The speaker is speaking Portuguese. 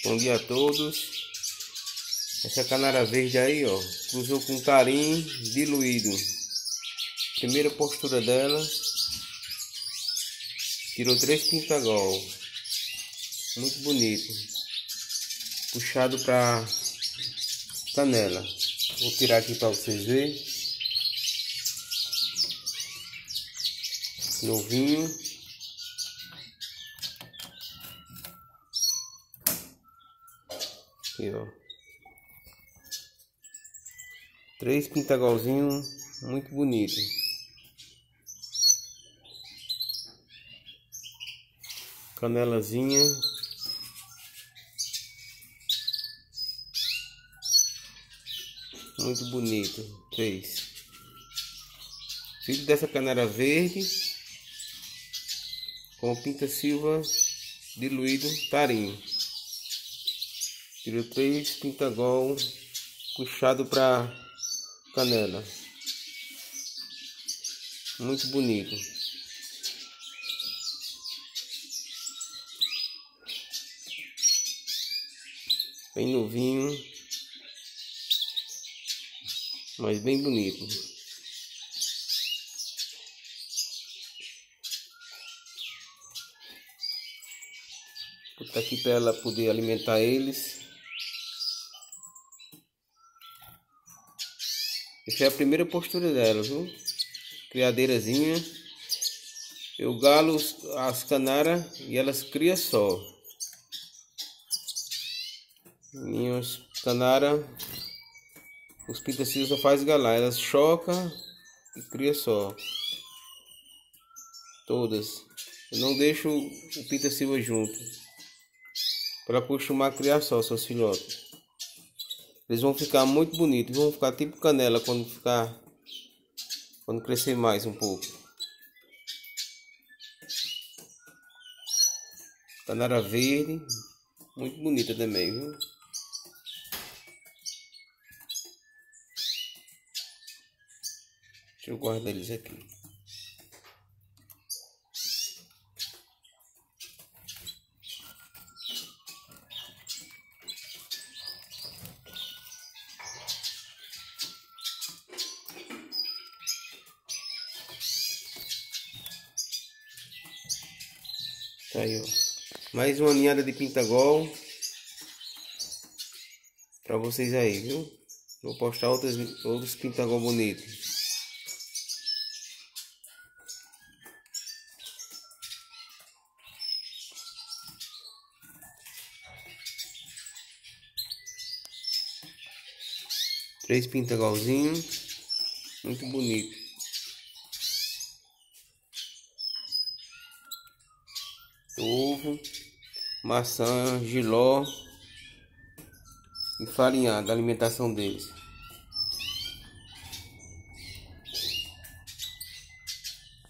Bom dia a todos. Essa canara verde aí, ó, cruzou com tarim diluído. Primeira postura dela, tirou 3 pintagol. Muito bonito. Puxado para canela. Vou tirar aqui para vocês verem. Novinho. Aqui, ó. 3 pintagolzinhos muito bonito. Canelazinha. Muito bonito. 3. Filho dessa canela verde com pinta-silva diluído tarim. Tirou 3 pintagol puxado para canela. Muito bonito. Bem novinho, mas bem bonito. Vou botar aqui para ela poder alimentar eles. Essa é a primeira postura dela, viu? Criadeirazinha. Eu galo as canaras e elas criam só. Minhas canaras, os pintacilhos só faz galar. Elas chocam e cria só. Todas. Eu não deixo o pintacilho junto. Para acostumar a criar só seus filhotes. Eles vão ficar muito bonitos, vão ficar tipo canela quando crescer mais um pouco. Canara verde, muito bonita também, viu? Deixa eu guardar eles aqui. Tá aí, ó. Mais uma ninhada de pintagol para vocês aí, viu? Vou postar outros pintagol bonitos. Três pintagolzinhos, muito bonito. Ovo, maçã, jiló e farinhada, a alimentação deles.